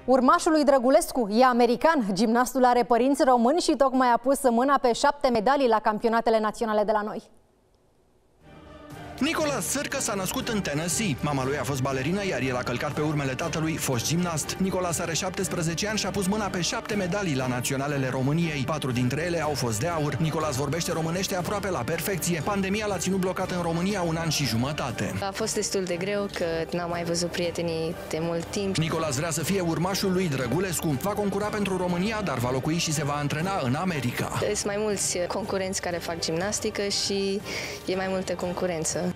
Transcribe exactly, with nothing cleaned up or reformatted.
Urmașul lui Drăgulescu e american, gimnastul are părinți români și tocmai a pus mâna pe șapte medalii la campionatele naționale de la noi. Nicolas Sârcă s-a născut în Tennessee. Mama lui a fost balerină, iar el a călcat pe urmele tatălui, fost gimnast. Nicolas are șaptesprezece ani și a pus mâna pe șapte medalii la naționalele României. Patru dintre ele au fost de aur. Nicolas vorbește românește aproape la perfecție. Pandemia l-a ținut blocat în România un an și jumătate. A fost destul de greu, că n-am mai văzut prietenii de mult timp. Nicolas vrea să fie urmașul lui Drăgulescu. Va concura pentru România, dar va locui și se va antrena în America. Sunt mai mulți concurenți care fac gimnastică și e mai multă concurență.